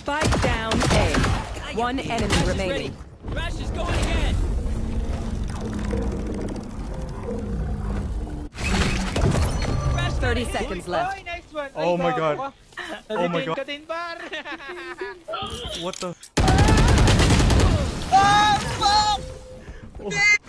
Spike down A. One enemy remaining. Rash is going again. 30 seconds left. Oy, nice one. Oh my god. Oh my god. Ka din, par. What the? Ah, fuck! Oh.